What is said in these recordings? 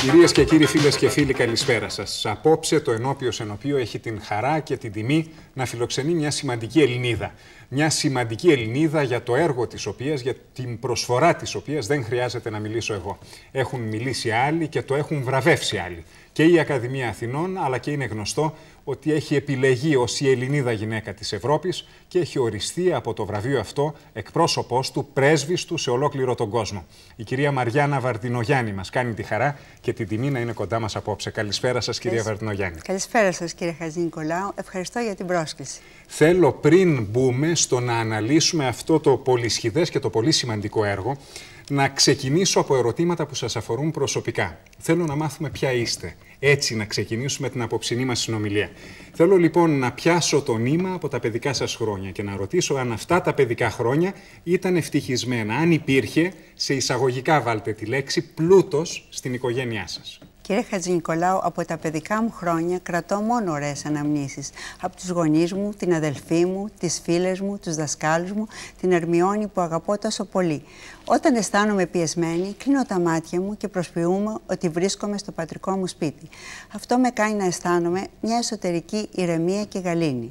Κυρίες και κύριοι, φίλες και φίλοι, καλησπέρα σας. Απόψε το Ενώπιος Ενωπείο έχει την χαρά και την τιμή να φιλοξενεί μια σημαντική Ελληνίδα. Μια σημαντική Ελληνίδα για το έργο της οποίας, για την προσφορά της οποίας δεν χρειάζεται να μιλήσω εγώ. Έχουν μιλήσει άλλοι και το έχουν βραβεύσει άλλοι. Και η Ακαδημία Αθηνών, αλλά και είναι γνωστό ότι έχει επιλεγεί ως η Ελληνίδα γυναίκα της Ευρώπης και έχει οριστεί από το βραβείο αυτό εκπρόσωπός του, πρέσβης του σε ολόκληρο τον κόσμο. Η κυρία Μαριάννα Βαρδινογιάννη μας κάνει τη χαρά και την τιμή να είναι κοντά μας απόψε. Καλησπέρα σας, κυρία Βαρδινογιάννη. Καλησπέρα σας, κύριε Χατζηνικολάου. Ευχαριστώ για την πρόσκληση. Θέλω πριν μπούμε στο να αναλύσουμε αυτό το πολυσχηδές και το πολύ σημαντικό έργο, να ξεκινήσω από ερωτήματα που σας αφορούν προσωπικά. Θέλω να μάθουμε ποια είστε. Έτσι να ξεκινήσουμε την απόψινή μας συνομιλία. Θέλω λοιπόν να πιάσω το νήμα από τα παιδικά σας χρόνια και να ρωτήσω αν αυτά τα παιδικά χρόνια ήταν ευτυχισμένα, αν υπήρχε, σε εισαγωγικά βάλτε τη λέξη, πλούτος στην οικογένειά σας. Κύριε Χατζηνικολάου, από τα παιδικά μου χρόνια κρατώ μόνο ωραίες αναμνήσεις. Από τους γονείς μου, την αδελφή μου, τις φίλες μου, τους δασκάλους μου, την Ερμιόνη που αγαπώ τόσο πολύ. Όταν αισθάνομαι πιεσμένη, κλείνω τα μάτια μου και προσποιούμε ότι βρίσκομαι στο πατρικό μου σπίτι. Αυτό με κάνει να αισθάνομαι μια εσωτερική ηρεμία και γαλήνη.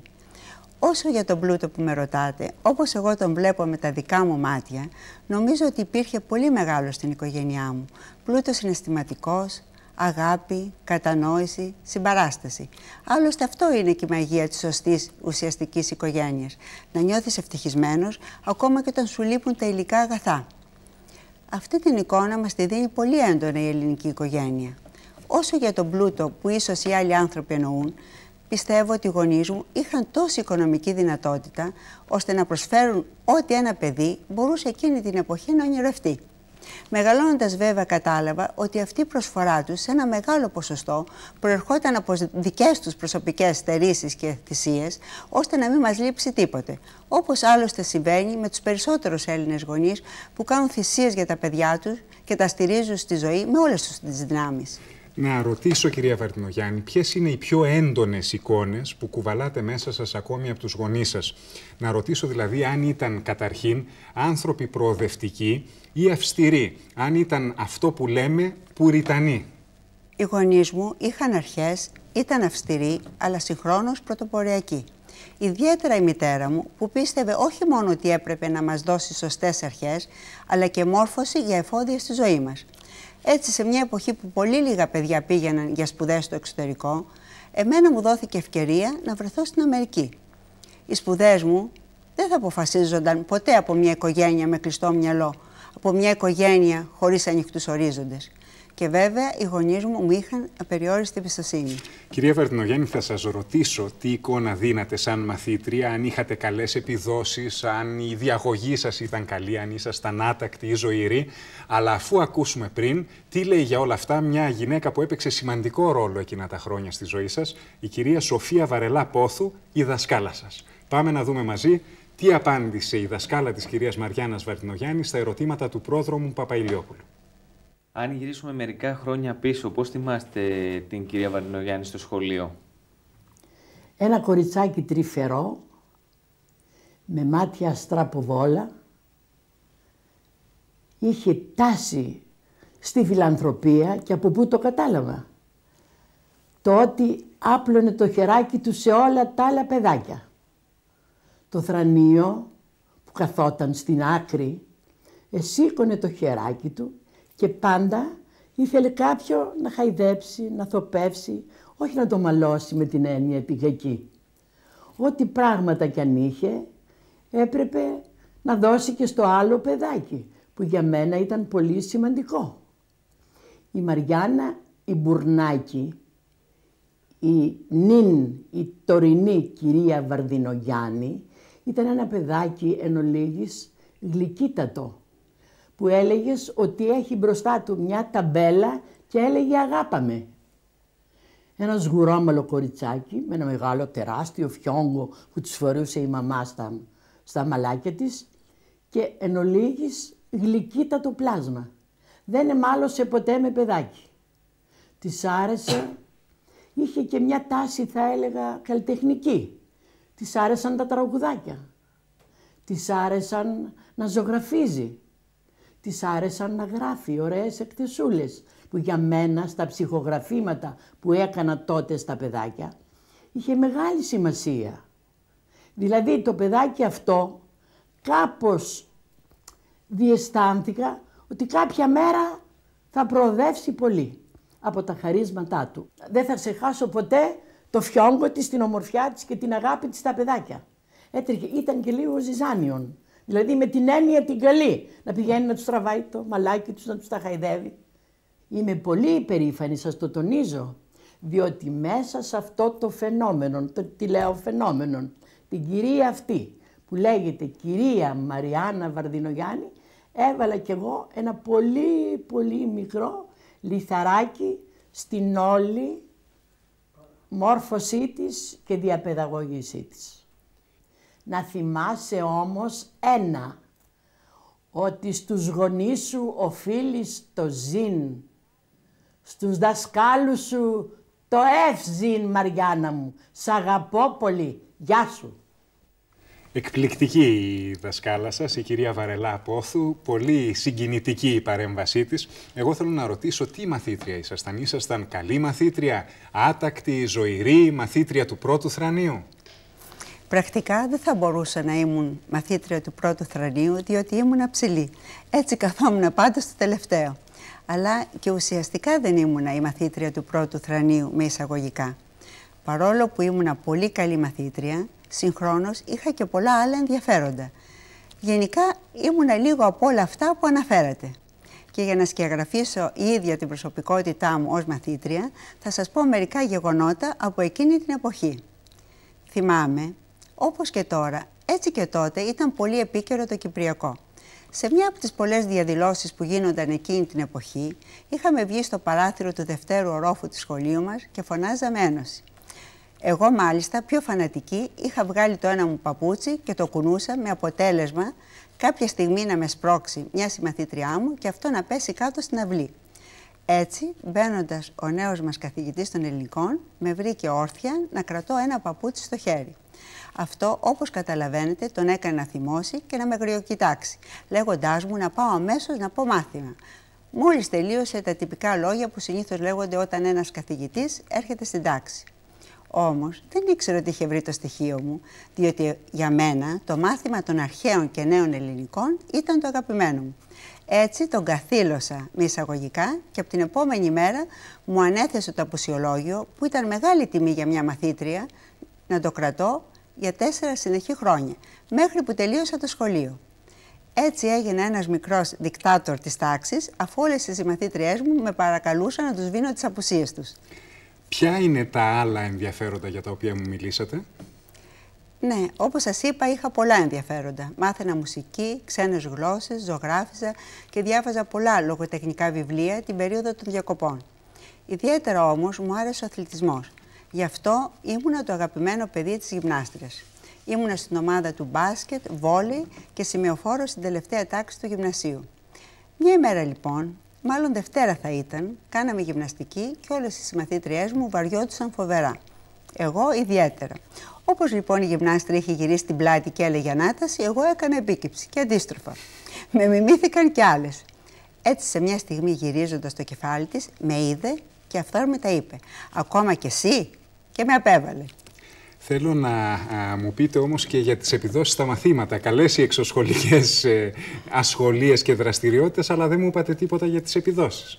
Όσο για τον πλούτο που με ρωτάτε, όπως εγώ τον βλέπω με τα δικά μου μάτια, νομίζω ότι υπήρχε πολύ μεγάλο στην οικογένειά μου. Πλούτος συναισθηματικός, αγάπη, κατανόηση, συμπαράσταση. Άλλωστε αυτό είναι και η μαγεία της σωστής ουσιαστικής οικογένειας. Να νιώθεις ευτυχισμένος ακόμα και όταν σου λείπουν τα υλικά αγαθά. Αυτή την εικόνα μας τη δίνει πολύ έντονα η ελληνική οικογένεια. Όσο για τον πλούτο που ίσως οι άλλοι άνθρωποι εννοούν, πιστεύω ότι οι γονείς μου είχαν τόση οικονομική δυνατότητα ώστε να προσφέρουν ό,τι ένα παιδί μπορούσε εκείνη την εποχή να ονειρευτεί. Μεγαλώνοντας βέβαια κατάλαβα ότι αυτή η προσφορά τους σε ένα μεγάλο ποσοστό προερχόταν από δικές τους προσωπικές στερήσεις και θυσίες, ώστε να μην μας λείψει τίποτε. Όπως άλλωστε συμβαίνει με τους περισσότερους Έλληνες γονείς που κάνουν θυσίες για τα παιδιά τους και τα στηρίζουν στη ζωή με όλες τους τις δυνάμεις. Να ρωτήσω, κυρία Βαρδινογιάννη, ποιες είναι οι πιο έντονες εικόνες που κουβαλάτε μέσα σας ακόμη από τους γονείς σας. Να ρωτήσω δηλαδή αν ήταν καταρχήν άνθρωποι προοδευτικοί ή αυστηροί, αν ήταν αυτό που λέμε πουριτανοί. Οι γονείς μου είχαν αρχές, ήταν αυστηροί, αλλά συγχρόνως πρωτοποριακοί. Ιδιαίτερα η μητέρα μου, που πίστευε όχι μόνο ότι έπρεπε να μας δώσει σωστές αρχές, αλλά και μόρφωση για εφόδια στη ζωή μας. Έτσι, σε μια εποχή που πολύ λίγα παιδιά πήγαιναν για σπουδές στο εξωτερικό, εμένα μου δόθηκε ευκαιρία να βρεθώ στην Αμερική. Οι σπουδές μου δεν θα αποφασίζονταν ποτέ από μια οικογένεια με κλειστό μυαλό, από μια οικογένεια χωρίς ανοιχτούς ορίζοντες. Και βέβαια, οι γονείς μου είχαν απεριόριστη εμπιστοσύνη. Κυρία Βαρδινογιάννη, θα σας ρωτήσω τι εικόνα δίνατε σαν μαθήτρια, αν είχατε καλές επιδόσεις, αν η διαγωγή σας ήταν καλή, αν ήσασταν άτακτοι ή ζωηροί. Αλλά αφού ακούσουμε πριν, τι λέει για όλα αυτά μια γυναίκα που έπαιξε σημαντικό ρόλο εκείνα τα χρόνια στη ζωή σας, η κυρία Σοφία Βαρελά Πόθου, η δασκάλα σας. Πάμε να δούμε μαζί τι απάντησε η δασκάλα της κυρίας Μαριάννας Βαρδινογιάννη στα ερωτήματα του πρόδρομου Παπαϊλιόπουλου. Αν γυρίσουμε μερικά χρόνια πίσω, πώς θυμάστε την κυρία Βαρδινογιάννη στο σχολείο? Ένα κοριτσάκι τρυφερό, με μάτια αστρά από βόλα, είχε τάση στη φιλανθρωπία και από πού το κατάλαβα. Το ότι άπλωνε το χεράκι του σε όλα τα άλλα παιδάκια. Το θρανίο που καθόταν στην άκρη, εσήκωνε το χεράκι του και πάντα ήθελε κάποιον να χαϊδέψει, να θοπεύσει, όχι να το μαλώσει με την έννοια επιγεκή. Ό,τι πράγματα κι αν είχε, έπρεπε να δώσει και στο άλλο παιδάκι, που για μένα ήταν πολύ σημαντικό. Η Μαριάννα η Μπουρνάκη, η τωρινή κυρία Βαρδινογιάννη, ήταν ένα παιδάκι εν ολίγης γλυκύτατο, που έλεγες ότι έχει μπροστά του μια ταμπέλα και έλεγε «αγάπαμε». Ένα σγουρόμαλο κοριτσάκι με ένα μεγάλο τεράστιο φιόγκο που τους φορούσε η μαμά στα μαλάκια της και εν ολίγης γλυκύτατο πλάσμα. Δεν εμάλωσε ποτέ με παιδάκι. Της άρεσε, είχε και μια τάση θα έλεγα καλλιτεχνική. Της άρεσαν τα τραγουδάκια. Της άρεσαν να ζωγραφίζει. Της άρεσαν να γράφει ωραίες εκτεσούλες, που για μένα στα ψυχογραφήματα που έκανα τότε στα παιδάκια είχε μεγάλη σημασία. Δηλαδή το παιδάκι αυτό κάπως διαισθάνθηκα ότι κάποια μέρα θα προοδεύσει πολύ από τα χαρίσματά του. Δεν θα ξεχάσω ποτέ το φιόγκο της, την ομορφιά της και την αγάπη της στα παιδάκια. Έτρεχε, ήταν και λίγο ζυζάνιον. Δηλαδή με την έννοια την καλή. Να πηγαίνει να τους τραβάει το μαλάκι τους, να τους τα χαϊδεύει. Είμαι πολύ υπερήφανη, σας το τονίζω. Διότι μέσα σε αυτό το φαινόμενο, τι λέω φαινόμενο, την κυρία αυτή που λέγεται κυρία Μαριάννα Βαρδινογιάννη, έβαλα κι εγώ ένα πολύ πολύ μικρό λιθαράκι στην όλη μόρφωσή της και διαπαιδαγώγησή της. Να θυμάσαι όμως ένα, ότι στους γονείς σου οφείλεις το ζήν, στους δασκάλους σου το ευζήν, Μαριάννα μου. Σ' αγαπώ πολύ. Γεια σου. Εκπληκτική η δασκάλα σας, η κυρία Βαρελά Πόθου, πολύ συγκινητική η παρέμβασή της. Εγώ θέλω να ρωτήσω τι μαθήτρια ήσασταν. Ήσασταν καλή μαθήτρια, άτακτη, ζωηρή, μαθήτρια του πρώτου θρανείου? Πρακτικά δεν θα μπορούσα να ήμουν μαθήτρια του πρώτου θρανείου, διότι ήμουν ψηλή. Έτσι καθόμουν πάντα στο τελευταίο. Αλλά και ουσιαστικά δεν ήμουνα η μαθήτρια του πρώτου θρανείου με εισαγωγικά. Παρόλο που ήμουνα πολύ καλή μαθήτρια, συγχρόνως είχα και πολλά άλλα ενδιαφέροντα. Γενικά ήμουνα λίγο από όλα αυτά που αναφέρατε. Και για να σκιαγραφίσω η ίδια την προσωπικότητά μου ως μαθήτρια, θα σας πω μερικά γεγονότα από εκείνη την εποχή. Θυμάμαι, όπως και τώρα, έτσι και τότε ήταν πολύ επίκαιρο το Κυπριακό. Σε μια από τις πολλές διαδηλώσεις που γίνονταν εκείνη την εποχή, είχαμε βγει στο παράθυρο του δευτέρου ορόφου του σχολείου μας και φωνάζαμε Ένωση. Εγώ μάλιστα, πιο φανατική, είχα βγάλει το ένα μου παπούτσι και το κουνούσα με αποτέλεσμα κάποια στιγμή να με σπρώξει μια συμμαθήτριά μου και αυτό να πέσει κάτω στην αυλή. Έτσι, μπαίνοντας ο νέος μας καθηγητής των ελληνικών, με βρήκε όρθια να κρατώ ένα παπούτσι στο χέρι. Αυτό, όπως καταλαβαίνετε, τον έκανε να θυμώσει και να με γριοκοιτάξει, λέγοντάς μου να πάω αμέσως να πω μάθημα. Μόλις τελείωσε τα τυπικά λόγια που συνήθως λέγονται όταν ένας καθηγητής έρχεται στην τάξη. Όμως δεν ήξερα ότι είχε βρει το στοιχείο μου, διότι για μένα το μάθημα των αρχαίων και νέων ελληνικών ήταν το αγαπημένο μου. Έτσι τον καθήλωσα με εισαγωγικά και από την επόμενη μέρα μου ανέθεσε το απουσιολόγιο, που ήταν μεγάλη τιμή για μια μαθήτρια, να το κρατώ για 4 συνεχή χρόνια, μέχρι που τελείωσα το σχολείο. Έτσι έγινε ένας μικρός δικτάτορ της τάξης, αφού όλες οι συμμαθήτριές μου με παρακαλούσαν να τους βίνω τις απουσίες τους. Ποια είναι τα άλλα ενδιαφέροντα για τα οποία μου μιλήσατε? Ναι, όπως σας είπα, είχα πολλά ενδιαφέροντα. Μάθαινα μουσική, ξένες γλώσσες, ζωγράφιζα και διάβαζα πολλά λογοτεχνικά βιβλία την περίοδο των διακοπών. Ιδιαίτερα όμως μου άρεσε ο αθλητισμός. Γι' αυτό ήμουνα το αγαπημένο παιδί της γυμνάστριας. Ήμουνα στην ομάδα του μπάσκετ, βόλεϊ και σημειοφόρο στην τελευταία τάξη του γυμνασίου. Μια ημέρα λοιπόν, μάλλον Δευτέρα θα ήταν, κάναμε γυμναστική και όλες οι συμμαθήτριές μου βαριόντουσαν φοβερά. Εγώ ιδιαίτερα. Όπως λοιπόν η γυμνάστρια είχε γυρίσει την πλάτη και έλεγε ανάταση, εγώ έκανα επίκυψη και αντίστροφα. Με μιμήθηκαν κι άλλες. Έτσι σε μια στιγμή γυρίζοντας το κεφάλι της, με είδε και αυθόρμητα είπε «Ακόμα κι εσύ?» και με απέβαλε. Θέλω να μου πείτε όμως και για τις επιδόσεις στα μαθήματα. Καλές οι εξωσχολικές ασχολίες και δραστηριότητες, αλλά δεν μου είπατε τίποτα για τις επιδόσεις.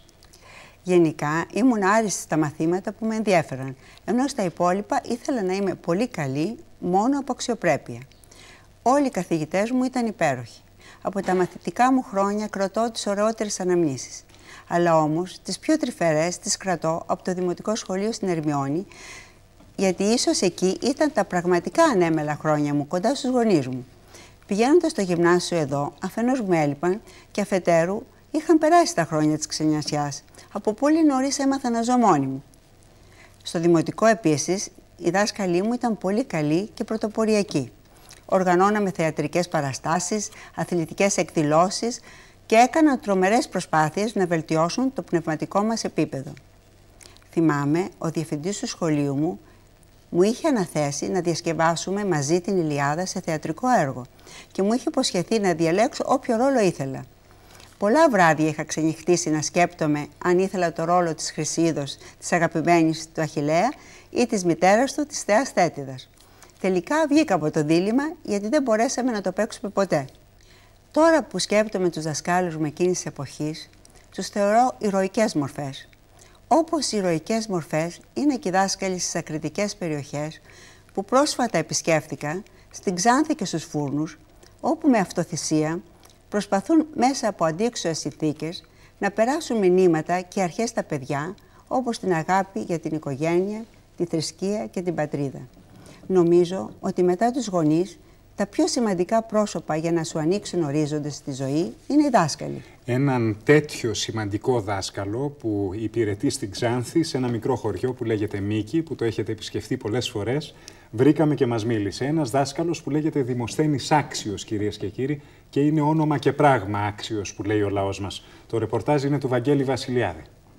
Γενικά ήμουν άριστη στα μαθήματα που με ενδιέφεραν, ενώ στα υπόλοιπα ήθελα να είμαι πολύ καλή μόνο από αξιοπρέπεια. Όλοι οι καθηγητές μου ήταν υπέροχοι. Από τα μαθητικά μου χρόνια κρατώ τις ωραιότερες αναμνήσεις. Αλλά όμως τις πιο τρυφερές τις κρατώ από το Δημοτικό Σχολείο στην Ερμιώνη, γιατί ίσως εκεί ήταν τα πραγματικά ανέμελα χρόνια μου, κοντά στους γονείς μου. Πηγαίνοντας στο γυμνάσιο εδώ, αφενός μου έλειπαν και αφετέρου είχαν περάσει τα χρόνια της ξενιασιάς. Από πολύ νωρίς έμαθα να ζω μόνη μου. Στο δημοτικό επίσης, οι δάσκαλοι μου ήταν πολύ καλοί και πρωτοποριακοί. Οργανώναμε θεατρικές παραστάσεις, αθλητικές εκδηλώσεις και έκαναν τρομερές προσπάθειες να βελτιώσουν το πνευματικό μας επίπεδο. Θυμάμαι, ο διευθυντής του σχολείου μου είχε αναθέσει να διασκευάσουμε μαζί την Ηλιάδα σε θεατρικό έργο και μου είχε υποσχεθεί να διαλέξω όποιο ρόλο ήθελα. Πολλά βράδια είχα ξενυχτήσει να σκέπτομαι αν ήθελα το ρόλο της Χρυσίδος, της αγαπημένης του Αχιλλέα ή της μητέρας του, της θεάς Θέτιδας. Τελικά βγήκα από το δίλημμα γιατί δεν μπορέσαμε να το παίξουμε ποτέ. Τώρα που σκέπτομαι τους δασκάλους μου εκείνης της εποχής, τους θεωρώ ηρωικές μορφές. Όπως οι ηρωικές μορφές είναι και οι δάσκαλοι στις ακριτικές περιοχές που πρόσφατα επισκέφθηκα, στην Ξάνθη και στους Φούρνους, όπου με αυτοθυσία προσπαθούν μέσα από αντίξωες συνθήκες να περάσουν μηνύματα και αρχές στα παιδιά, όπως την αγάπη για την οικογένεια, τη θρησκεία και την πατρίδα. Νομίζω ότι μετά τους γονείς, τα πιο σημαντικά πρόσωπα για να σου ανοίξουν ορίζοντες στη ζωή είναι οι δάσκαλοι. Έναν τέτοιο σημαντικό δάσκαλο που υπηρετεί στην Ξάνθη, σε ένα μικρό χωριό που λέγεται Μίκη, που το έχετε επισκεφτεί πολλές φορές, βρήκαμε και μας μίλησε. Ένας δάσκαλος που λέγεται Δημοσθένης Άξιος, κυρίες και κύριοι, και είναι όνομα και πράγμα άξιος που λέει ο λαός μας. Το ρεπορτάζ είναι του Βαγγέλη Βασιλιάδη.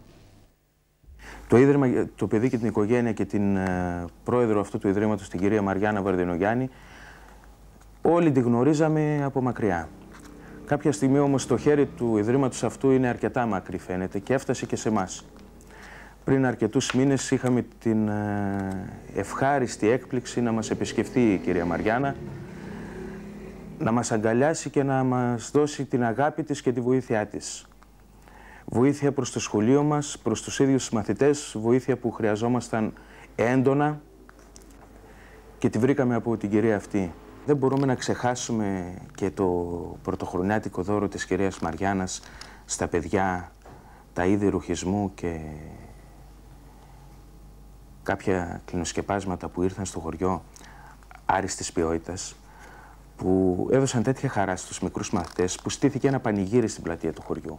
Το Ίδρυμα το Παιδί και την Οικογένεια και την πρόεδρο αυτού του Ιδρύματος, την κυρία Μαριάννα Βαρδινογιάννη, όλοι τη γνωρίζαμε από μακριά. Κάποια στιγμή όμως το χέρι του Ιδρύματος αυτού είναι αρκετά μακρύ φαίνεται και έφτασε και σε εμάς. Πριν αρκετούς μήνες είχαμε την ευχάριστη έκπληξη να μας επισκεφτεί η κυρία Μαριάννα, να μας αγκαλιάσει και να μας δώσει την αγάπη της και τη βοήθειά της. Βοήθεια προς το σχολείο μας, προς τους ίδιους τους μαθητές, βοήθεια που χρειαζόμασταν έντονα και τη βρήκαμε από την κυρία αυτή. Δεν μπορούμε να ξεχάσουμε και το πρωτοχρονιάτικο δώρο της κυρίας Μαριάννας στα παιδιά, τα είδη ρουχισμού και κάποια κλινοσκεπάσματα που ήρθαν στο χωριό άριστης ποιότητας, που έδωσαν τέτοια χαρά στους μικρούς μαθητές που στήθηκε ένα πανηγύρι στην πλατεία του χωριού.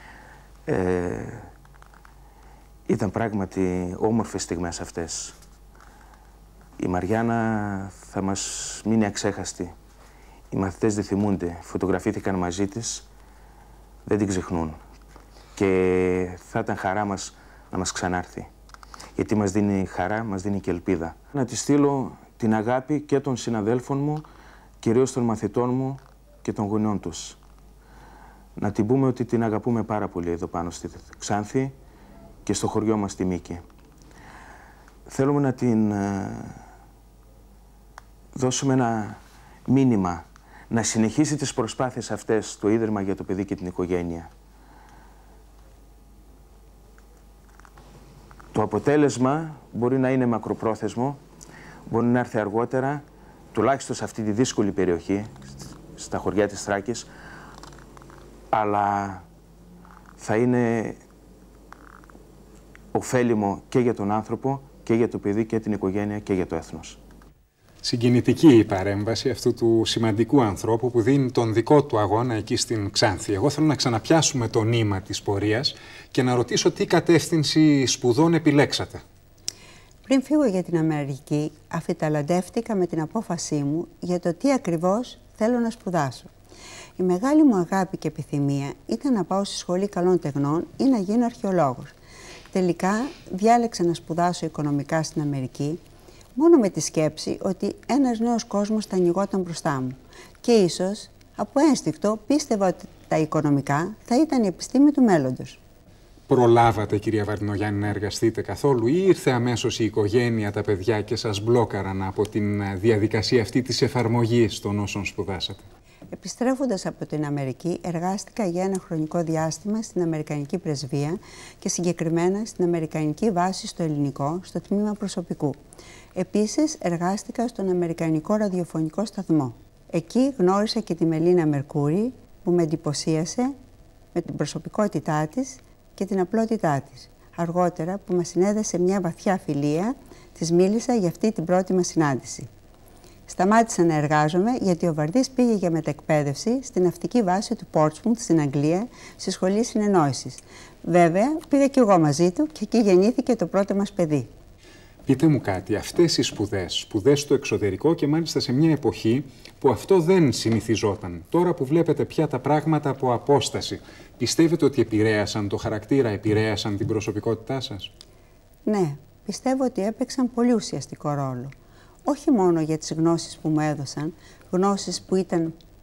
Ήταν πράγματι όμορφες στιγμές αυτές. Η Μαριάννα θα μας μείνει αξέχαστη. Οι μαθητές δεν θυμούνται, φωτογραφήθηκαν μαζί της, δεν την ξεχνούν. Και θα ήταν χαρά μας να μας ξανάρθει. Γιατί μας δίνει χαρά, μας δίνει και ελπίδα. Να της στείλω την αγάπη και των συναδέλφων μου, κυρίως των μαθητών μου και των γονιών τους. Να την πούμε ότι την αγαπούμε πάρα πολύ εδώ πάνω στη Ξάνθη και στο χωριό μας στη Μίκη. Θέλουμε να την δώσουμε ένα μήνυμα, να συνεχίσει τις προσπάθειες αυτές το Ίδρυμα για το Παιδί και την Οικογένεια. Το αποτέλεσμα μπορεί να είναι μακροπρόθεσμο, μπορεί να έρθει αργότερα, τουλάχιστον σε αυτή τη δύσκολη περιοχή, στα χωριά της Θράκης, αλλά θα είναι ωφέλιμο και για τον άνθρωπο, και για το παιδί και την οικογένεια και για το έθνος. Συγκινητική η παρέμβαση αυτού του σημαντικού ανθρώπου που δίνει τον δικό του αγώνα εκεί στην Ξάνθη. Εγώ θέλω να ξαναπιάσουμε το νήμα της πορείας και να ρωτήσω τι κατεύθυνση σπουδών επιλέξατε. Πριν φύγω για την Αμερική, αφιταλαντεύτηκα με την απόφασή μου για το τι ακριβώς θέλω να σπουδάσω. Η μεγάλη μου αγάπη και επιθυμία ήταν να πάω στη σχολή καλών τεχνών ή να γίνω αρχαιολόγος. Τελικά διάλεξα να σπουδάσω οικονομικά στην Αμερική, μόνο με τη σκέψη ότι ένας νέος κόσμος θα ανοιγόταν μπροστά μου. Και ίσως, από ένστικτο, πίστευα ότι τα οικονομικά θα ήταν η επιστήμη του μέλλοντος. Προλάβατε, κυρία Βαρδινογιάννη, να εργαστείτε καθόλου ή ήρθε αμέσως η οικογένεια, τα παιδιά και σας μπλόκαραν από την διαδικασία αυτή της εφαρμογής των όσων σπουδάσατε? Επιστρέφοντας από την Αμερική, εργάστηκα για ένα χρονικό διάστημα στην Αμερικανική Πρεσβεία και συγκεκριμένα στην Αμερικανική Βάση στο Ελληνικό, στο τμήμα προσωπικού. Επίσης, εργάστηκα στον Αμερικανικό Ραδιοφωνικό Σταθμό. Εκεί γνώρισα και τη Μελίνα Μερκούρη, που με εντυπωσίασε με την προσωπικότητά της και την απλότητά της. Αργότερα, που μας συνέδεσε μια βαθιά φιλία, της μίλησα για αυτή την πρώτη μας συνάντηση. Σταμάτησα να εργάζομαι γιατί ο Βαρδής πήγε για μετεκπαίδευση στην ναυτική βάση του Πόρτσμουθ στην Αγγλία, στη Σχολή Συνεννόησης. Βέβαια, πήγα κι εγώ μαζί του και εκεί γεννήθηκε το πρώτο μας παιδί. Πείτε μου κάτι, αυτές οι σπουδές στο εξωτερικό και μάλιστα σε μια εποχή που αυτό δεν συνηθιζόταν. Τώρα που βλέπετε πια τα πράγματα από απόσταση, πιστεύετε ότι επηρέασαν το χαρακτήρα, επηρέασαν την προσωπικότητά σας? Ναι, πιστεύω ότι έπαιξαν πολύ ουσιαστικό ρόλο. Όχι μόνο για τις γνώσεις που μου έδωσαν, γνώσεις που ήταν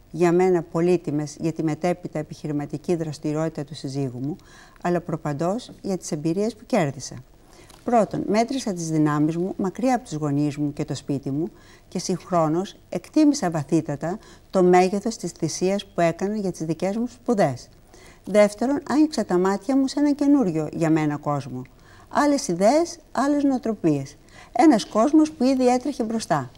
για μένα πολύτιμες για τη μετέπειτα επιχειρηματική δραστηριότητα του συζύγου μου, αλλά προπαντός για τις εμπειρίες που κέρδισα. Πρώτον, μέτρησα τις δυνάμεις μου μακριά από τους γονείς μου και το σπίτι μου και συγχρόνως εκτίμησα βαθύτατα το μέγεθος της θυσίας που έκανα για τις δικές μου σπουδές. Δεύτερον, άνοιξα τα μάτια μου σε έναν καινούριο για μένα κόσμο. Άλλες ιδέες, άλλες νοοτροπίες. Ένας κόσμος που ήδη έτρεχε μπροστά.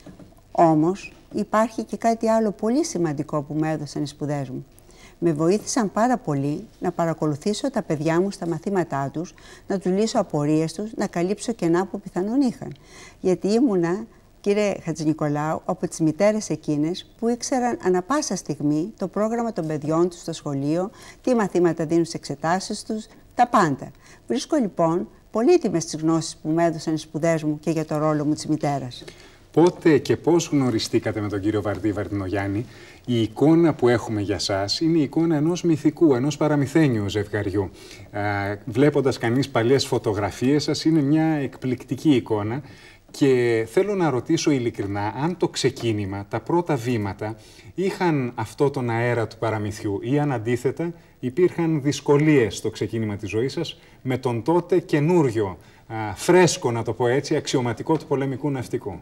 Όμως, υπάρχει και κάτι άλλο πολύ σημαντικό που μου έδωσαν οι σπουδές μου. Με βοήθησαν πάρα πολύ να παρακολουθήσω τα παιδιά μου στα μαθήματά τους, να τους λύσω απορίες τους, να καλύψω κενά που πιθανόν είχαν. Γιατί ήμουνα, κύριε Χατζηνικολάου, από τις μητέρες εκείνες που ήξεραν ανα πάσα στιγμή το πρόγραμμα των παιδιών τους στο σχολείο, τι μαθήματα δίνουν στις εξετάσεις τους, τα πάντα. Βρίσκω λοιπόν πολύτιμες τις γνώσεις που μου έδωσαν οι σπουδές μου και για το ρόλο μου της μητέρας. Πότε και πώς γνωριστήκατε με τον κύριο Βαρδί Βαρδινογιάννη? Η εικόνα που έχουμε για σας είναι η εικόνα ενός μυθικού, ενός παραμυθένιου ζευγαριού. Βλέποντας κανείς παλιές φωτογραφίες σας, είναι μια εκπληκτική εικόνα. Και θέλω να ρωτήσω ειλικρινά αν το ξεκίνημα, τα πρώτα βήματα, είχαν αυτό τον αέρα του παραμυθιού ή αν αντίθετα υπήρχαν δυσκολίες στο ξεκίνημα της ζωής σας με τον τότε καινούριο, φρέσκο να το πω έτσι, αξιωματικό του πολεμικού ναυτικού.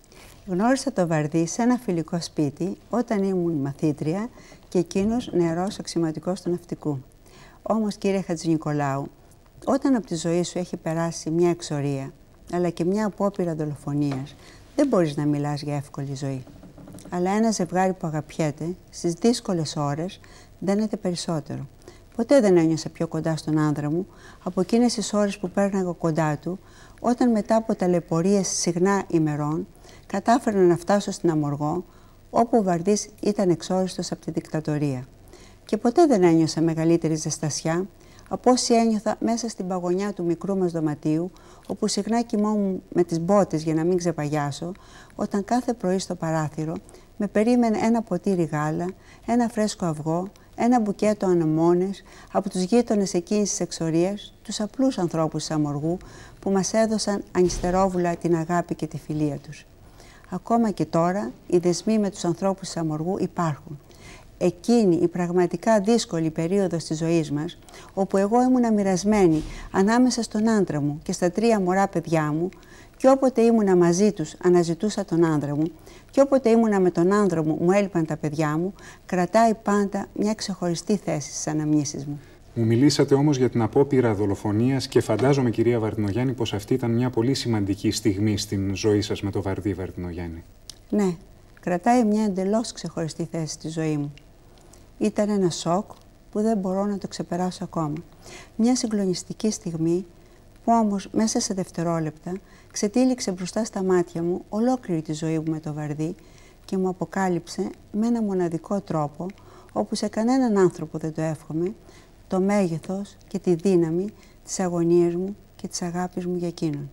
Γνώρισα τον Βαρδί σε ένα φιλικό σπίτι όταν ήμουν μαθήτρια και εκείνος νεαρός αξιωματικός του ναυτικού. Όμως, κύριε Χατζηνικολάου, όταν από τη ζωή σου έχει περάσει μια εξορία, αλλά και μια απόπειρα δολοφονίας, δεν μπορείς να μιλάς για εύκολη ζωή. Αλλά ένα ζευγάρι που αγαπιέται, στις δύσκολες ώρες, δένεται περισσότερο. Ποτέ δεν ένιωσα πιο κοντά στον άνδρα μου από εκείνες τις ώρες που πέρναγα κοντά του, όταν μετά από ταλαιπωρίες συχνά ημερών, κατάφερα να φτάσω στην Αμοργό, όπου ο Βαρδής ήταν εξόριστος από τη δικτατορία. Και ποτέ δεν ένιωσα μεγαλύτερη ζεστασιά από όσοι ένιωθα μέσα στην παγωνιά του μικρού μας δωματίου, όπου συχνά κοιμόμουν με τις μπότες για να μην ξεπαγιάσω, όταν κάθε πρωί στο παράθυρο με περίμενε ένα ποτήρι γάλα, ένα φρέσκο αυγό, ένα μπουκέτο ανεμόνες από τους γείτονες εκείνης της εξορίας, τους απλούς ανθρώπους της Αμοργού που μας έδωσαν ανυστερόβουλα την αγάπη και τη φιλία τους. Ακόμα και τώρα οι δεσμοί με τους ανθρώπους της Αμοργού υπάρχουν. Εκείνη η πραγματικά δύσκολη περίοδος της ζωής μας, όπου εγώ ήμουνα μοιρασμένη ανάμεσα στον άντρα μου και στα 3 μωρά παιδιά μου, και όποτε ήμουνα μαζί τους αναζητούσα τον άντρα μου, και όποτε ήμουνα με τον άντρα μου μου έλειπαν τα παιδιά μου, κρατάει πάντα μια ξεχωριστή θέση στις αναμνήσεις μου. Μου μιλήσατε όμως για την απόπειρα δολοφονίας και φαντάζομαι, κυρία Βαρδινογιάννη, πως αυτή ήταν μια πολύ σημαντική στιγμή στην ζωή σας με τον Βαρδί Βαρδινογιάννη. Ναι, κρατάει μια εντελώς ξεχωριστή θέση στη ζωή μου. Ήταν ένα σοκ που δεν μπορώ να το ξεπεράσω ακόμα. Μια συγκλονιστική στιγμή που όμως μέσα σε δευτερόλεπτα ξετύλιξε μπροστά στα μάτια μου ολόκληρη τη ζωή μου με το Βαρδί και μου αποκάλυψε με ένα μοναδικό τρόπο, όπου σε κανέναν άνθρωπο δεν το εύχομαι, το μέγεθος και τη δύναμη της αγωνίας μου και της αγάπης μου για εκείνον.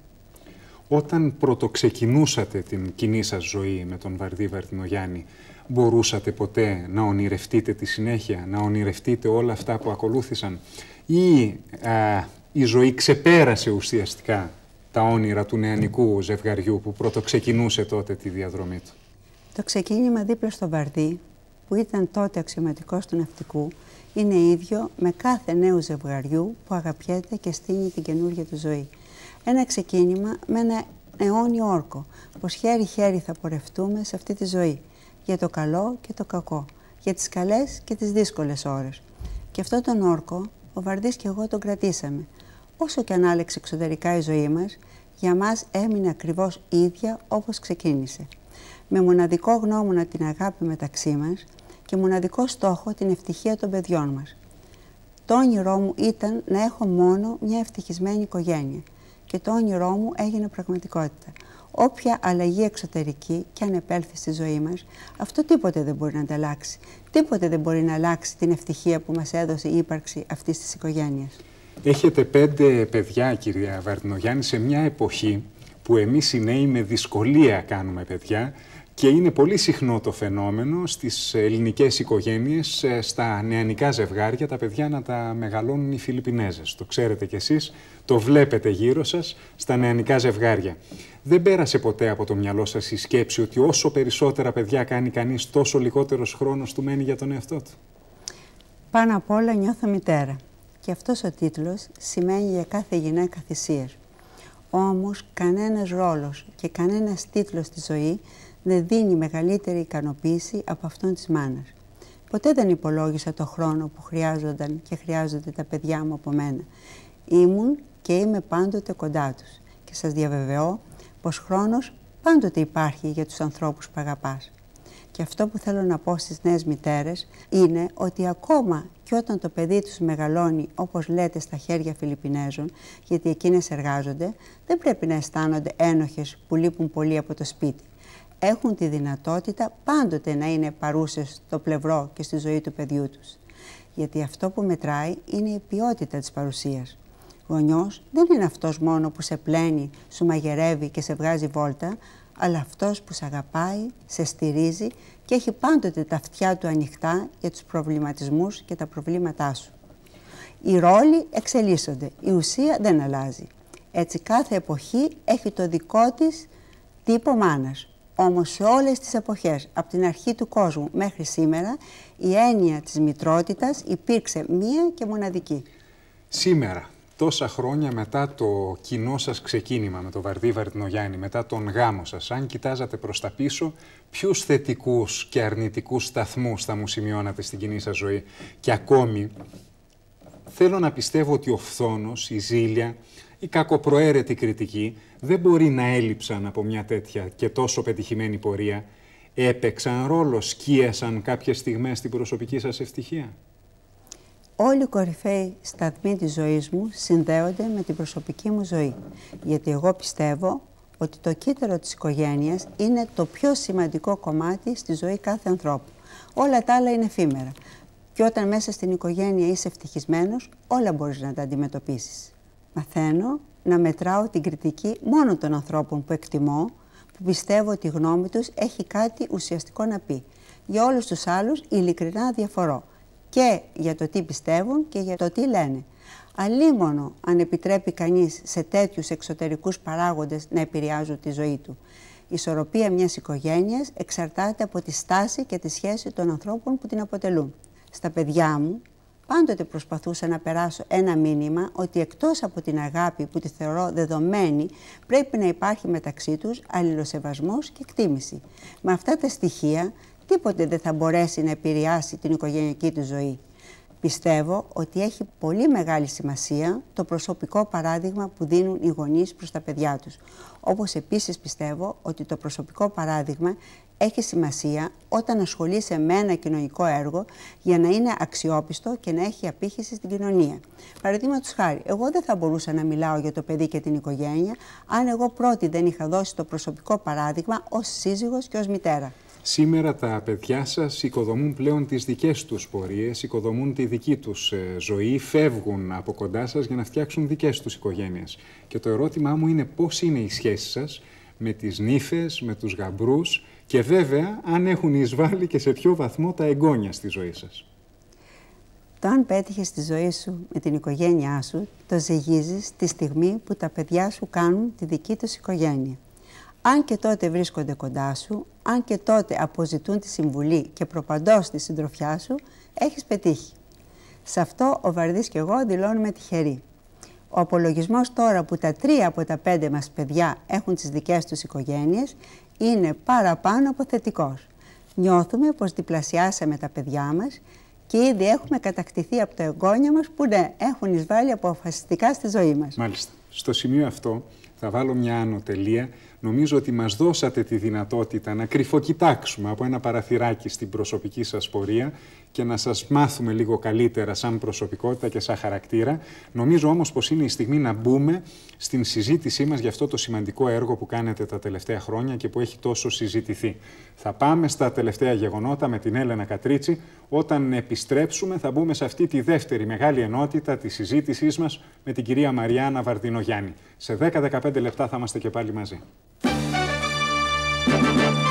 Όταν πρωτοξεκινούσατε την κοινή σας ζωή με τον Βαρδί Βαρδινογιάννη, μπορούσατε ποτέ να ονειρευτείτε τη συνέχεια, να ονειρευτείτε όλα αυτά που ακολούθησαν, ή η ζωή ξεπέρασε ουσιαστικά τα όνειρα του νεανικού ζευγαριού που πρωτοξεκινούσε τότε τη διαδρομή του? Το ξεκίνημα δίπλα στο Βαρδί, που ήταν τότε αξιωματικός του ναυτικού, είναι ίδιο με κάθε νέου ζευγαριού που αγαπιέται και στείνει την καινούργια του ζωή. Ένα ξεκίνημα με ένα αιώνιο όρκο, πως χέρι-χέρι θα πορευτούμε σε αυτή τη ζωή, για το καλό και το κακό, για τις καλές και τις δύσκολες ώρες. Και αυτόν τον όρκο ο Βαρδής και εγώ τον κρατήσαμε. Όσο και αν άλλαξε εξωτερικά η ζωή μας, για μας έμεινε ακριβώς ίδια όπως ξεκίνησε. Με μοναδικό γνώμονα την αγάπη μεταξύ μας και μοναδικό στόχο την ευτυχία των παιδιών μας. Το όνειρό μου ήταν να έχω μόνο μια ευτυχισμένη οικογένεια και το όνειρό μου έγινε πραγματικότητα. Όποια αλλαγή εξωτερική και αν επέλθει στη ζωή μας, αυτό τίποτε δεν μπορεί να τα αλλάξει. Τίποτε δεν μπορεί να αλλάξει την ευτυχία που μας έδωσε η ύπαρξη αυτής της οικογένειας. Έχετε 5 παιδιά, κυρία Βαρδινογιάννη, σε μια εποχή που εμείς οι νέοι με δυσκολία κάνουμε παιδιά Και είναι πολύ συχνό το φαινόμενο στις ελληνικές οικογένειες, στα νεανικά ζευγάρια, τα παιδιά να τα μεγαλώνουν οι Φιλιππινέζες. Το ξέρετε κι εσείς, το βλέπετε γύρω σας στα νεανικά ζευγάρια. Δεν πέρασε ποτέ από το μυαλό σας η σκέψη ότι όσο περισσότερα παιδιά κάνει κανείς, τόσο λιγότερος χρόνος του μένει για τον εαυτό του? Πάνω απ' όλα νιώθω μητέρα. Και αυτός ο τίτλος σημαίνει για κάθε γυναίκα θυσίες. Όμως κανένας ρόλος και κανένας τίτλος στη ζωή δεν δίνει μεγαλύτερη ικανοποίηση από αυτόν της μάνας. Ποτέ δεν υπολόγισα το χρόνο που χρειάζονταν και χρειάζονται τα παιδιά μου από μένα. Ήμουν και είμαι πάντοτε κοντά τους και σας διαβεβαιώ πως χρόνος πάντοτε υπάρχει για τους ανθρώπους που αγαπάς. Και αυτό που θέλω να πω στις νέες μητέρες είναι ότι ακόμα και όταν το παιδί τους μεγαλώνει, όπως λέτε, στα χέρια Φιλιππινέζων, γιατί εκείνες εργάζονται, δεν πρέπει να αισθάνονται ένοχες που λείπουν πολύ από το σπίτι. Έχουν τη δυνατότητα πάντοτε να είναι παρούσες στο πλευρό και στη ζωή του παιδιού τους. Γιατί αυτό που μετράει είναι η ποιότητα της παρουσίας. Γονιός δεν είναι αυτός μόνο που σε πλένει, σου μαγειρεύει και σε βγάζει βόλτα, αλλά αυτός που σε αγαπάει, σε στηρίζει και έχει πάντοτε τα αυτιά του ανοιχτά για τους προβληματισμούς και τα προβλήματά σου. Οι ρόλοι εξελίσσονται, η ουσία δεν αλλάζει. Έτσι κάθε εποχή έχει το δικό της τύπο μάνας. Όμως σε όλες τις εποχές, από την αρχή του κόσμου μέχρι σήμερα, η έννοια της μητρότητας υπήρξε μία και μοναδική. Σήμερα, τόσα χρόνια μετά το κοινό σας ξεκίνημα με τον Βαρδί Βαρδινογιάννη, μετά τον γάμο σας, αν κοιτάζατε προς τα πίσω, ποιους θετικούς και αρνητικούς σταθμούς θα μου σημειώνατε στην κοινή σας ζωή? Και ακόμη, θέλω να πιστεύω ότι ο φθόνος, η ζήλια, η κακοπροαίρετη κριτική δεν μπορεί να έλειψαν από μια τέτοια και τόσο πετυχημένη πορεία. Έπαιξαν ρόλο, σκίασαν κάποιες στιγμές στην προσωπική σας ευτυχία? Όλοι οι κορυφαίοι σταθμοί της ζωής μου συνδέονται με την προσωπική μου ζωή. Γιατί εγώ πιστεύω ότι το κύτταρο της οικογένειας είναι το πιο σημαντικό κομμάτι στη ζωή κάθε ανθρώπου. Όλα τα άλλα είναι εφήμερα. Και όταν μέσα στην οικογένεια είσαι ευτυχισμένος, όλα μπορείς να τα αντιμετωπίσεις. Μαθαίνω να μετράω την κριτική μόνο των ανθρώπων που εκτιμώ, που πιστεύω ότι η γνώμη τους έχει κάτι ουσιαστικό να πει. Για όλους τους άλλους ειλικρινά διαφορώ. Και για το τι πιστεύουν και για το τι λένε. Αλίμονο αν επιτρέπει κανείς σε τέτοιους εξωτερικούς παράγοντες να επηρεάζουν τη ζωή του. Η ισορροπία μιας οικογένειας εξαρτάται από τη στάση και τη σχέση των ανθρώπων που την αποτελούν. Στα παιδιά μου πάντοτε προσπαθούσα να περάσω ένα μήνυμα ότι εκτός από την αγάπη που τη θεωρώ δεδομένη, πρέπει να υπάρχει μεταξύ τους αλληλοσεβασμός και εκτίμηση. Με αυτά τα στοιχεία τίποτε δεν θα μπορέσει να επηρεάσει την οικογενειακή του ζωή. Πιστεύω ότι έχει πολύ μεγάλη σημασία το προσωπικό παράδειγμα που δίνουν οι γονείς προς τα παιδιά τους. Όπως επίσης πιστεύω ότι το προσωπικό παράδειγμα έχει σημασία όταν ασχολείσαι με ένα κοινωνικό έργο για να είναι αξιόπιστο και να έχει απήχηση στην κοινωνία. Παραδείγματος χάρη, εγώ δεν θα μπορούσα να μιλάω για το παιδί και την οικογένεια αν εγώ πρώτη δεν είχα δώσει το προσωπικό παράδειγμα ως σύζυγος και ως μητέρα. Σήμερα τα παιδιά σας οικοδομούν πλέον τις δικές τους πορείες, οικοδομούν τη δική τους ζωή, φεύγουν από κοντά σας για να φτιάξουν δικές τους οικογένειες. Και το ερώτημά μου είναι πώς είναι η σχέση σας με τις νύφες, με τους γαμπρούς και βέβαια αν έχουν εισβάλει και σε ποιο βαθμό τα εγγόνια στη ζωή σας. Το αν πέτυχες τη ζωή σου με την οικογένειά σου, το ζυγίζεις τη στιγμή που τα παιδιά σου κάνουν τη δική τους οικογένεια. Αν και τότε βρίσκονται κοντά σου, αν και τότε αποζητούν τη συμβουλή και προπαντός τη συντροφιά σου, έχεις πετύχει. Σε αυτό ο Βαρδής και εγώ δηλώνουμε τυχεροί. Ο απολογισμός τώρα που τα 3 από τα 5 μας παιδιά έχουν τις δικές τους οικογένειες είναι παραπάνω από θετικός. Νιώθουμε πως διπλασιάσαμε τα παιδιά μας και ήδη έχουμε κατακτηθεί από τα εγγόνια μας που ναι, έχουν εισβάλει αποφασιστικά στη ζωή μας. Μάλιστα. Στο σημείο αυτό θα βάλω μια άνω τελεία. Νομίζω ότι μας δώσατε τη δυνατότητα να κρυφοκοιτάξουμε από ένα παραθυράκι στην προσωπική σας πορεία και να σας μάθουμε λίγο καλύτερα σαν προσωπικότητα και σαν χαρακτήρα. Νομίζω όμως πως είναι η στιγμή να μπούμε στην συζήτησή μας για αυτό το σημαντικό έργο που κάνετε τα τελευταία χρόνια και που έχει τόσο συζητηθεί. Θα πάμε στα τελευταία γεγονότα με την Έλενα Κατρίτσι. Όταν επιστρέψουμε θα μπούμε σε αυτή τη δεύτερη μεγάλη ενότητα της συζήτησής μας με την κυρία Μαριάννα Βαρδινογιάννη. Σε 10-15 λεπτά θα είμαστε και πάλι μαζί.